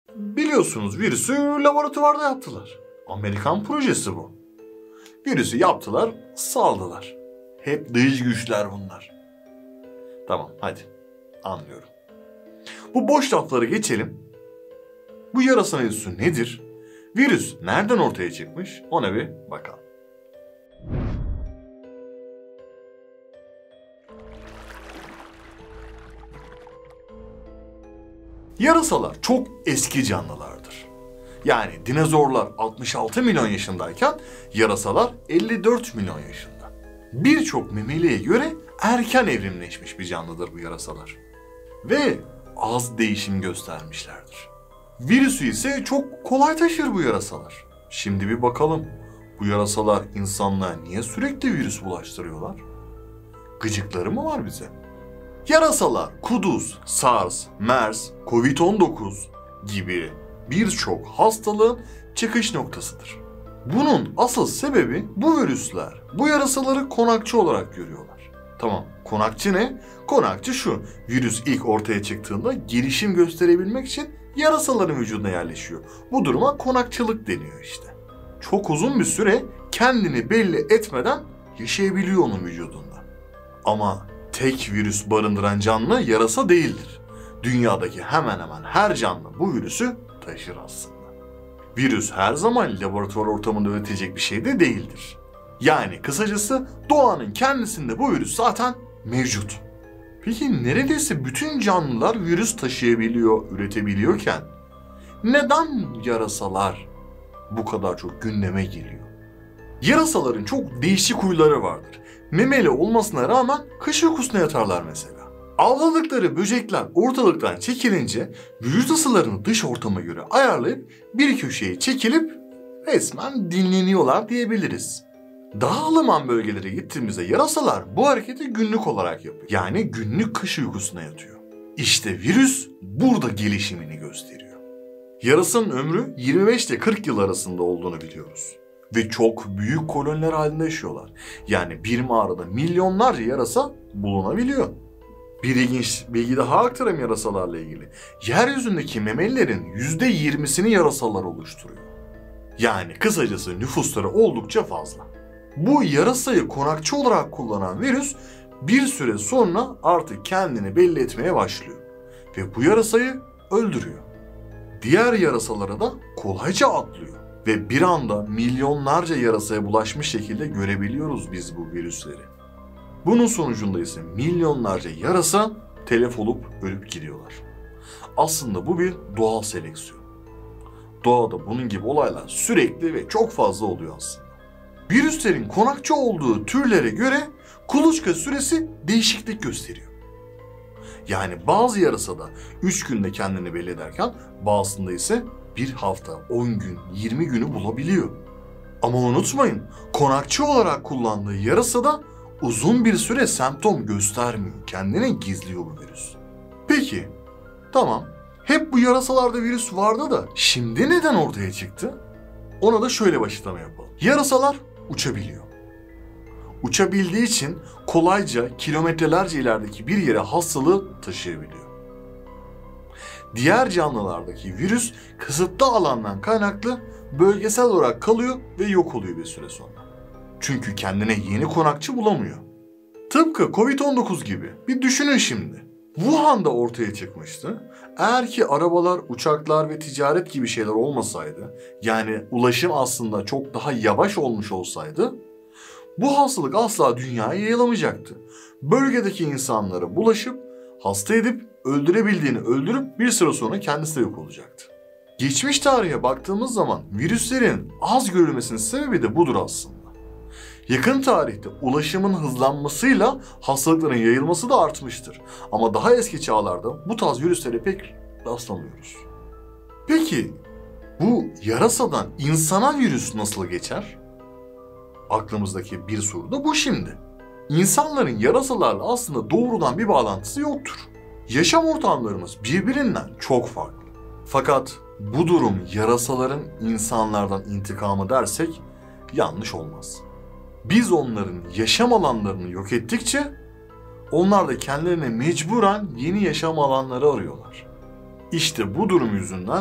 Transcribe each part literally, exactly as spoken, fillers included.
Biliyorsunuz virüsü laboratuvarda yaptılar. Amerikan projesi bu. Virüsü yaptılar, saldılar. Hep dış güçler bunlar. Tamam, hadi. Anlıyorum. Bu boş lafları geçelim. Bu yarasa virüsü nedir? Virüs nereden ortaya çıkmış? Ona bir bakalım. Yarasalar çok eski canlılardır. Yani dinozorlar altmış altı milyon yaşındayken yarasalar elli dört milyon yaşında. Birçok memeliye göre erken evrimleşmiş bir canlıdır bu yarasalar. Ve az değişim göstermişlerdir. Virüsü ise çok kolay taşır bu yarasalar. Şimdi bir bakalım, bu yarasalar insanlığa niye sürekli virüs bulaştırıyorlar? Gıcıkları mı var bize? Yarasalar kuduz, SARS, MERS, kovid on dokuz gibi birçok hastalığın çıkış noktasıdır. Bunun asıl sebebi bu virüsler bu yarasaları konakçı olarak görüyorlar. Tamam, konakçı ne? Konakçı şu: virüs ilk ortaya çıktığında gelişim gösterebilmek için yarasaların vücuduna yerleşiyor. Bu duruma konakçılık deniyor işte. Çok uzun bir süre kendini belli etmeden yaşayabiliyor onun vücudunda. Ama tek virüs barındıran canlı yarasa değildir. Dünyadaki hemen hemen her canlı bu virüsü taşır aslında. Virüs her zaman laboratuvar ortamında üretecek bir şey de değildir. Yani kısacası doğanın kendisinde bu virüs zaten mevcut. Peki neredeyse bütün canlılar virüs taşıyabiliyor, üretebiliyorken neden yarasalar bu kadar çok gündeme geliyor? Yarasaların çok değişik huyları vardır. Memeli olmasına rağmen kış uykusuna yatarlar mesela. Avladıkları böcekler ortalıktan çekilince vücut ısılarını dış ortama göre ayarlayıp bir köşeye çekilip resmen dinleniyorlar diyebiliriz. Daha ılıman bölgelere gittiğimizde yarasalar bu hareketi günlük olarak yapıyor. Yani günlük kış uykusuna yatıyor. İşte virüs burada gelişimini gösteriyor. Yarasanın ömrü yirmi beş ile kırk yıl arasında olduğunu biliyoruz. Ve çok büyük koloniler halinde yaşıyorlar. Yani bir mağarada milyonlarca yarasa bulunabiliyor. Bir ilginç bilgi daha aktarayım yarasalarla ilgili. Yeryüzündeki memelilerin yüzde yirmisini yarasalar oluşturuyor. Yani kısacası nüfusları oldukça fazla. Bu yarasayı konakçı olarak kullanan virüs bir süre sonra artık kendini belli etmeye başlıyor. Ve bu yarasayı öldürüyor. Diğer yarasalara da kolayca atlıyor. Ve bir anda milyonlarca yarasaya bulaşmış şekilde görebiliyoruz biz bu virüsleri. Bunun sonucunda ise milyonlarca yarasa telef olup ölüp gidiyorlar. Aslında bu bir doğal seleksiyon. Doğada bunun gibi olaylar sürekli ve çok fazla oluyor aslında. Virüslerin konakçı olduğu türlere göre kuluçka süresi değişiklik gösteriyor. Yani bazı yarasada üç günde kendini belli ederken bazısında ise bir hafta, on gün, yirmi günü bulabiliyor. Ama unutmayın, konakçı olarak kullandığı yarasada uzun bir süre semptom göstermiyor. Kendine gizliyor bu virüs. Peki, tamam. Hep bu yarasalarda virüs vardı da şimdi neden ortaya çıktı? Ona da şöyle bir açıklama yapalım. Yarasalar uçabiliyor. Uçabildiği için kolayca kilometrelerce ilerideki bir yere hastalığı taşıyabiliyor. Diğer canlılardaki virüs kısıtlı alandan kaynaklı bölgesel olarak kalıyor ve yok oluyor bir süre sonra. Çünkü kendine yeni konakçı bulamıyor. Tıpkı kovid on dokuz gibi. Bir düşünün şimdi. Wuhan'da ortaya çıkmıştı. Eğer ki arabalar, uçaklar ve ticaret gibi şeyler olmasaydı, yani ulaşım aslında çok daha yavaş olmuş olsaydı, bu hastalık asla dünyaya yayılamayacaktı. Bölgedeki insanlara bulaşıp, hasta edip, öldürebildiğini öldürüp bir süre sonra kendisi de yok olacaktı. Geçmiş tarihe baktığımız zaman virüslerin az görülmesinin sebebi de budur aslında. Yakın tarihte ulaşımın hızlanmasıyla hastalıkların yayılması da artmıştır. Ama daha eski çağlarda bu tarz virüslere pek rastlamıyoruz. Peki bu yarasadan insana virüs nasıl geçer? Aklımızdaki bir soru da bu şimdi. İnsanların yarasalarla aslında doğrudan bir bağlantısı yoktur. Yaşam ortamlarımız birbirinden çok farklı. Fakat bu durum yarasaların insanlardan intikamı dersek yanlış olmaz. Biz onların yaşam alanlarını yok ettikçe onlar da kendilerine mecburen yeni yaşam alanları arıyorlar. İşte bu durum yüzünden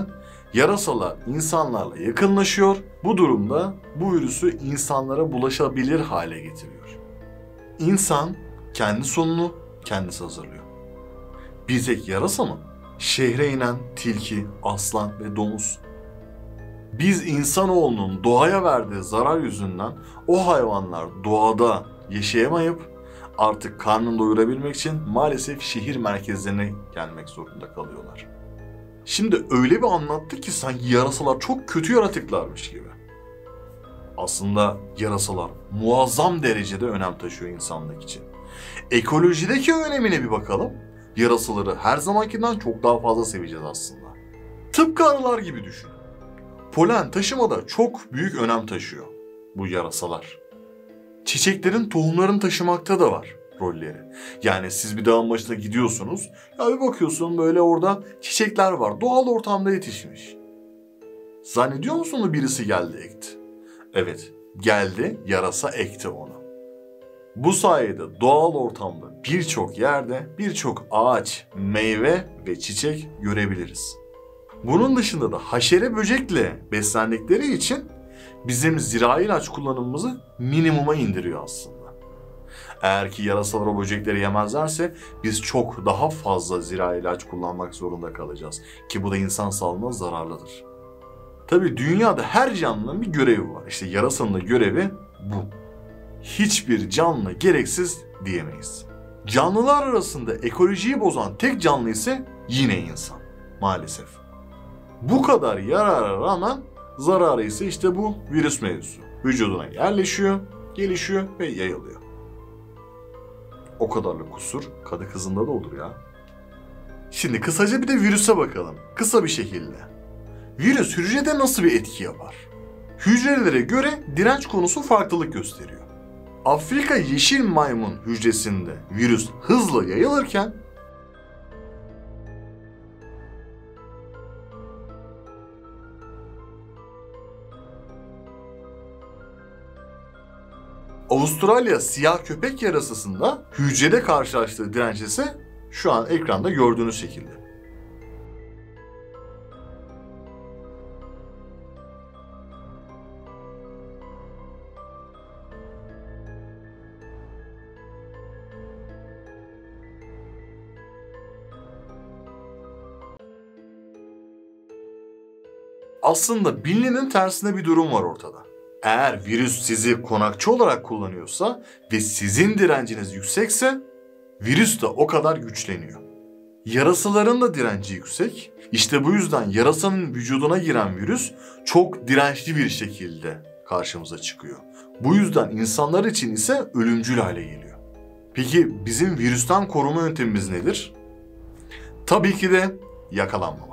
Yarasalar insanlarla yakınlaşıyor. Bu durumda bu virüsü insanlara bulaşabilir hale getiriyor. İnsan kendi sonunu kendisi hazırlıyor. Bir tek yarasa mı? Şehre inen tilki, aslan ve domuz. Biz insanoğlunun doğaya verdiği zarar yüzünden o hayvanlar doğada yaşayamayıp artık karnını doyurabilmek için maalesef şehir merkezlerine gelmek zorunda kalıyorlar. Şimdi öyle bir anlattı ki sanki yarasalar çok kötü yaratıklarmış gibi. Aslında yarasalar muazzam derecede önem taşıyor insanlık için. Ekolojideki önemine bir bakalım. Yarasaları her zamankinden çok daha fazla seveceğiz aslında. Tıpkı arılar gibi düşünün. Polen taşımada çok büyük önem taşıyor bu yarasalar. Çiçeklerin tohumlarını taşımakta da var rolleri. Yani siz bir dağın başına gidiyorsunuz, ya bir bakıyorsun böyle orada çiçekler var, doğal ortamda yetişmiş. Zannediyor musun birisi geldi ekti? Evet, geldi, yarasa ekti onu. Bu sayede doğal ortamda birçok yerde birçok ağaç, meyve ve çiçek görebiliriz. Bunun dışında da haşere böcekle beslendikleri için bizim zirai ilaç kullanımımızı minimuma indiriyor aslında. Eğer ki yarasalar o böcekleri yemezlerse biz çok daha fazla zirai ilaç kullanmak zorunda kalacağız. Ki bu da insan sağlığına zararlıdır. Tabii dünyada her canlının bir görevi var. İşte yarasanın da görevi bu. Hiçbir canlı gereksiz diyemeyiz. Canlılar arasında ekolojiyi bozan tek canlı ise yine insan. Maalesef. Bu kadar yarara rağmen zararı ise işte bu virüs mevzusu. Vücuduna yerleşiyor, gelişiyor ve yayılıyor. O kadarlık kusur kadı kızında da olur ya. Şimdi kısaca bir de virüse bakalım. Kısa bir şekilde. Virüs hücrede nasıl bir etki yapar? Hücrelere göre direnç konusu farklılık gösteriyor. Afrika yeşil maymun hücresinde virüs hızla yayılırken Avustralya siyah köpek yarasasında hücrede karşılaştığı direnç ise şu an ekranda gördüğünüz şekilde. Aslında bilinenin tersine bir durum var ortada. Eğer virüs sizi konakçı olarak kullanıyorsa ve sizin direnciniz yüksekse virüs de o kadar güçleniyor. Yarasaların da direnci yüksek. İşte bu yüzden yarasanın vücuduna giren virüs çok dirençli bir şekilde karşımıza çıkıyor. Bu yüzden insanlar için ise ölümcül hale geliyor. Peki bizim virüsten koruma yöntemimiz nedir? Tabii ki de yakalanmamak.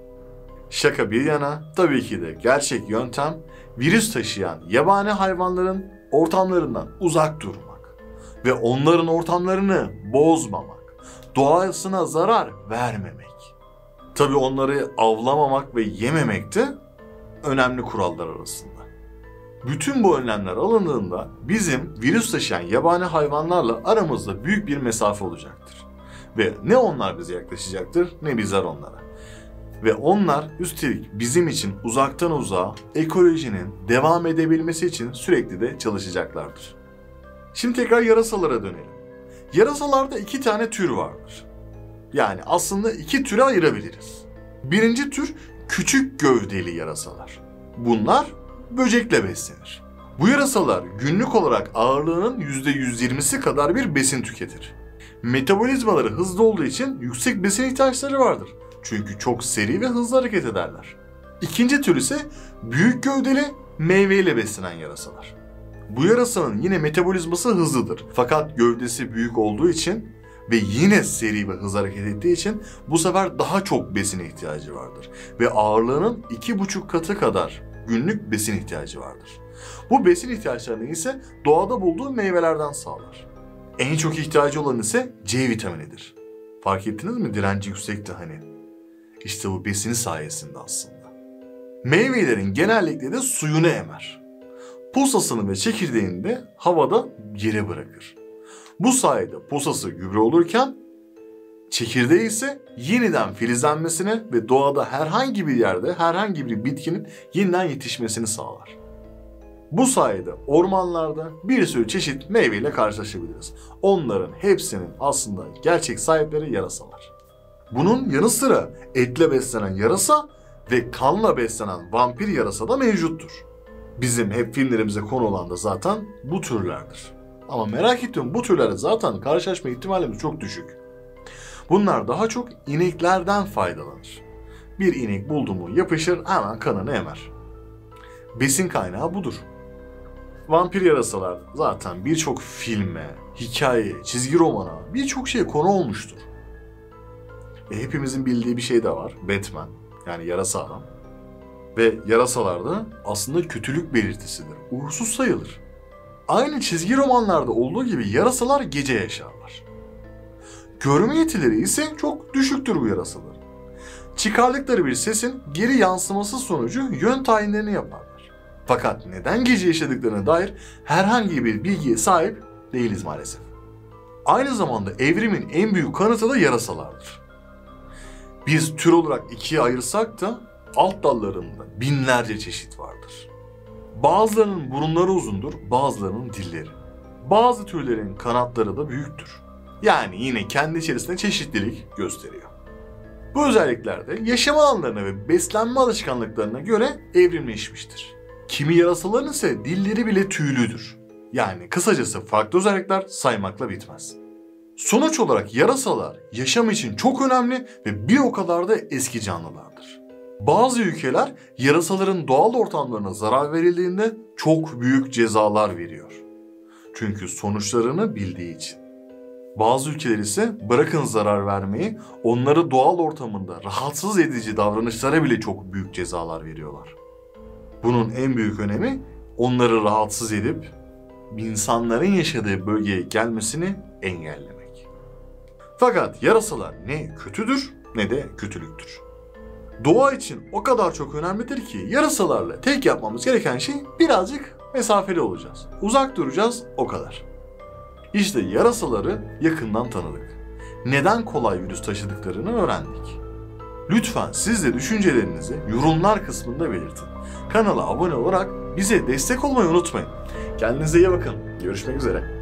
Şaka bir yana, tabii ki de gerçek yöntem virüs taşıyan yabani hayvanların ortamlarından uzak durmak ve onların ortamlarını bozmamak, doğasına zarar vermemek. Tabii onları avlamamak ve yememek de önemli kurallar arasında. Bütün bu önlemler alındığında bizim virüs taşıyan yabani hayvanlarla aramızda büyük bir mesafe olacaktır. Ve ne onlar bize yaklaşacaktır ne bizler onlara. Ve onlar üstelik bizim için uzaktan uzağa ekolojinin devam edebilmesi için sürekli de çalışacaklardır. Şimdi tekrar yarasalara dönelim. Yarasalarda iki tane tür vardır. Yani aslında iki türe ayırabiliriz. Birinci tür küçük gövdeli yarasalar. Bunlar böcekle beslenir. Bu yarasalar günlük olarak ağırlığının yüzde yüz yirmisi kadar bir besin tüketir. Metabolizmaları hızlı olduğu için yüksek besin ihtiyaçları vardır. Çünkü çok seri ve hızlı hareket ederler. İkinci tür ise büyük gövdeli meyveyle beslenen yarasalar. Bu yarasanın yine metabolizması hızlıdır. Fakat gövdesi büyük olduğu için ve yine seri ve hızlı hareket ettiği için bu sefer daha çok besine ihtiyacı vardır. Ve ağırlığının iki buçuk katı kadar günlük besin ihtiyacı vardır. Bu besin ihtiyaçlarını ise doğada bulduğu meyvelerden sağlar. En çok ihtiyacı olan ise C vitaminidir. Fark ettiniz mi? Direnci yüksekti hani. İşte bu besini sayesinde aslında. Meyvelerin genellikle de suyunu emer. Posasını ve çekirdeğini de havada yere bırakır. Bu sayede posası gübre olurken Çekirdeği ise yeniden filizlenmesini ve doğada herhangi bir yerde herhangi bir bitkinin yeniden yetişmesini sağlar. Bu sayede ormanlarda bir sürü çeşit meyveyle karşılaşabiliriz. Onların hepsinin aslında gerçek sahipleri yarasalar. Bunun yanı sıra etle beslenen yarasa ve kanla beslenen vampir yarasa da mevcuttur. Bizim hep filmlerimize konu olan da zaten bu türlerdir. Ama merak ettiğim bu türlerle zaten karşılaşma ihtimalimiz çok düşük. Bunlar daha çok ineklerden faydalanır. Bir inek buldu mu yapışır, hemen kanını emer. Besin kaynağı budur. Vampir yarasalar zaten birçok filme, hikayeye, çizgi romana, birçok şeye konu olmuştur. E hepimizin bildiği bir şey de var. Batman, yani yarasa adam. Ve yarasalar da aslında kötülük belirtisidir. Uğursuz sayılır. Aynı çizgi romanlarda olduğu gibi yarasalar gece yaşarlar. Görme yetileri ise çok düşüktür bu yarasaların. Çıkardıkları bir sesin geri yansıması sonucu yön tayinlerini yaparlar. Fakat neden gece yaşadıklarına dair herhangi bir bilgiye sahip değiliz maalesef. Aynı zamanda evrimin en büyük kanıtı da yarasalardır. Biz tür olarak ikiye ayırsak da alt dallarında binlerce çeşit vardır. Bazılarının burunları uzundur, bazılarının dilleri. Bazı türlerin kanatları da büyüktür. Yani yine kendi içerisinde çeşitlilik gösteriyor. Bu özellikler de yaşam alanlarına ve beslenme alışkanlıklarına göre evrimleşmiştir. Kimi yarasaların ise dilleri bile tüylüdür. Yani kısacası farklı özellikler saymakla bitmez. Sonuç olarak yarasalar yaşam için çok önemli ve bir o kadar da eski canlılardır. Bazı ülkeler yarasaların doğal ortamlarına zarar verildiğinde çok büyük cezalar veriyor. Çünkü sonuçlarını bildiği için. Bazı ülkeler ise bırakın zarar vermeyi, onları doğal ortamında rahatsız edici davranışlara bile çok büyük cezalar veriyorlar. Bunun en büyük önemi onları rahatsız edip insanların yaşadığı bölgeye gelmesini engellemek. Fakat yarasalar ne kötüdür ne de kötülüktür. Doğa için o kadar çok önemlidir ki yarasalarla tek yapmamız gereken şey birazcık mesafeli olacağız. Uzak duracağız, o kadar. İşte yarasaları yakından tanıdık. Neden kolay virüs taşıdıklarını öğrendik. Lütfen siz de düşüncelerinizi yorumlar kısmında belirtin. Kanala abone olarak bize destek olmayı unutmayın. Kendinize iyi bakın. Görüşmek üzere.